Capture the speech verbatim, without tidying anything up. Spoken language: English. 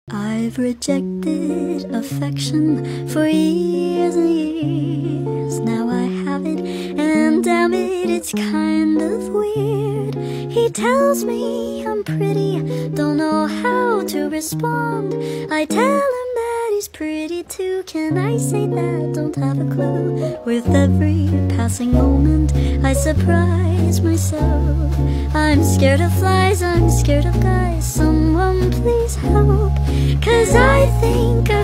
I've rejected affection for years and years. Now I have it, and damn it, it's kind of weird. He tells me I'm pretty, don't know how to respond. I tell him that he's pretty too. Can I say that? Don't have a clue. With every passing moment I surprise myself. I'm scared of flies, I'm scared of guys. Someone please help, 'cause I think